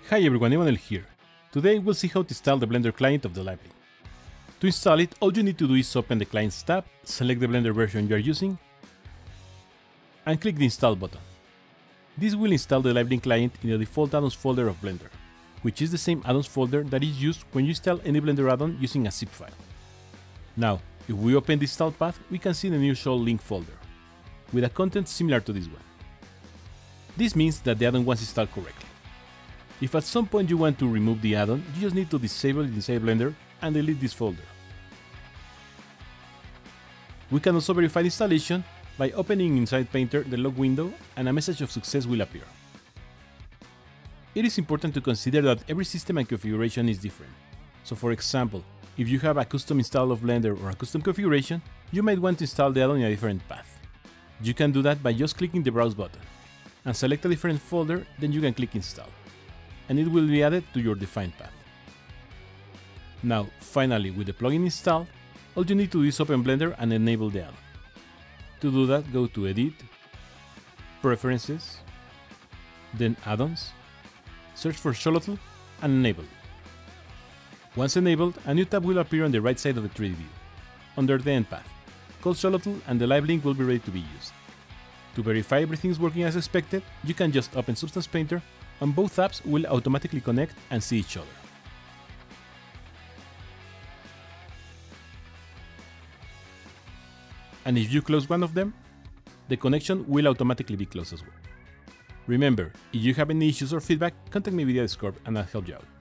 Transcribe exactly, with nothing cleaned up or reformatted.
Hi everyone, Emanuel here. Today we'll see how to install the Blender client of the LiveLink. To install it, all you need to do is open the Clients tab, select the Blender version you are using, and click the Install button. This will install the LiveLink client in the default add-ons folder of Blender, which is the same add-ons folder that is used when you install any Blender add-on using a zip file. Now, if we open the install path, we can see the new Show Link folder, with a content similar to this one. This means that the add-on was installed correctly. If at some point you want to remove the add-on, you just need to disable it inside Blender and delete this folder. We can also verify the installation by opening inside Painter the log window, and a message of success will appear. It is important to consider that every system and configuration is different. So for example, if you have a custom install of Blender or a custom configuration, you might want to install the add-on in a different path. You can do that by just clicking the Browse button, and select a different folder, then you can click Install, and it will be added to your defined path. Now, finally, with the plugin installed, all you need to do is open Blender and enable the add-on. To do that, go to Edit, Preferences, then Add-ons, search for Xolotl, and enable it. Once enabled, a new tab will appear on the right side of the three D view, under the end path, called Xolotl, and the LiveLink will be ready to be used. To verify everything is working as expected, you can just open Substance Painter, and both apps will automatically connect and see each other. And if you close one of them, the connection will automatically be closed as well. Remember, if you have any issues or feedback, contact me via Discord and I'll help you out.